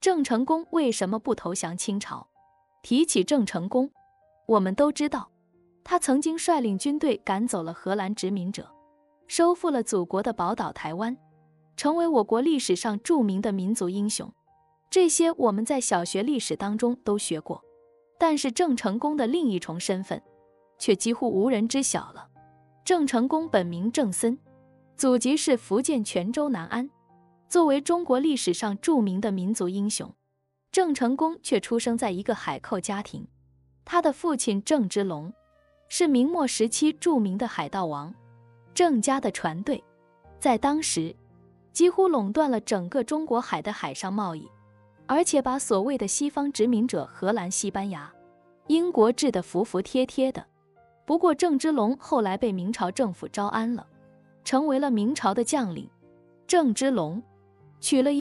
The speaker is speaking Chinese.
郑成功为什么不投降清朝？提起郑成功，我们都知道，他曾经率领军队赶走了荷兰殖民者，收复了祖国的宝岛台湾，成为我国历史上著名的民族英雄。这些我们在小学历史当中都学过，但是郑成功的另一重身份却几乎无人知晓了。郑成功本名郑森，祖籍是福建泉州南安。作为中国历史上著名的民族英雄，郑成功却出生在一个海寇家庭。他的父亲郑芝龙是明末时期著名的海盗王，郑家的船队在当时几乎垄断了整个中国海的海上贸易，而且把所谓的西方殖民者荷兰、西班牙、英国治得服服帖帖的。不过郑芝龙后来被明朝政府招安了，成为了明朝的将领。郑芝龙娶了